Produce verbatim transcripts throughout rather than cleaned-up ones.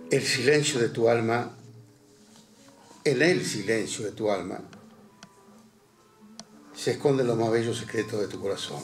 El silencio de tu alma, en el silencio de tu alma, se esconden los más bellos secretos de tu corazón.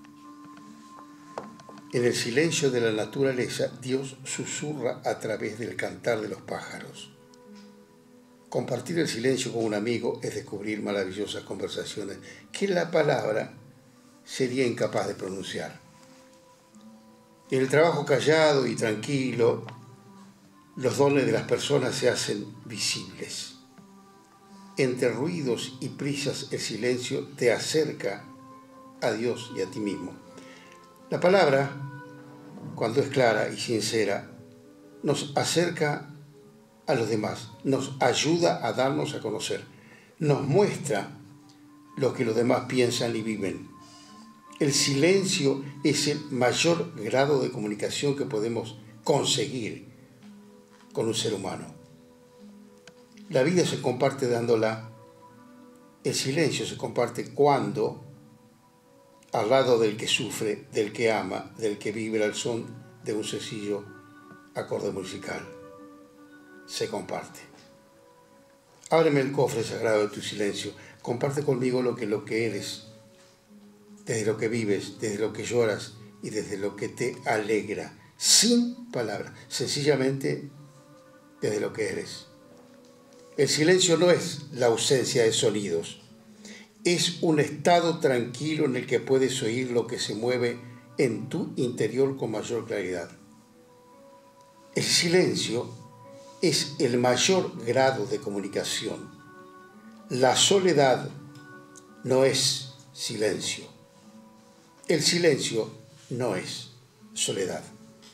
En el silencio de la naturaleza, Dios susurra a través del cantar de los pájaros. Compartir el silencio con un amigo es descubrir maravillosas conversaciones que la palabra sería incapaz de pronunciar. En el trabajo callado y tranquilo, los dones de las personas se hacen visibles. Entre ruidos y prisas, el silencio te acerca a Dios y a ti mismo. La palabra, cuando es clara y sincera, nos acerca a los demás, nos ayuda a darnos a conocer, nos muestra lo que los demás piensan y viven. El silencio es el mayor grado de comunicación que podemos conseguir con un ser humano. La vida se comparte dándola, el silencio se comparte cuando, al lado del que sufre, del que ama, del que vibra al son de un sencillo acorde musical, se comparte. Ábreme el cofre sagrado de tu silencio, comparte conmigo lo que, lo que eres, desde lo que vives, desde lo que lloras y desde lo que te alegra, sin palabras, sencillamente desde lo que eres. El silencio no es la ausencia de sonidos, es un estado tranquilo en el que puedes oír lo que se mueve en tu interior con mayor claridad. El silencio es el mayor grado de comunicación. La soledad no es silencio. El silencio no es soledad.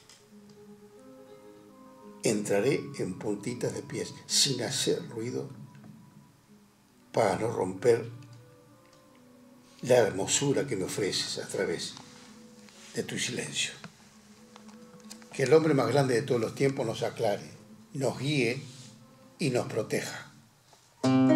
Entraré en puntitas de pies sin hacer ruido para no romper la hermosura que me ofreces a través de tu silencio. Que el hombre más grande de todos los tiempos nos aclare, nos guíe y nos proteja.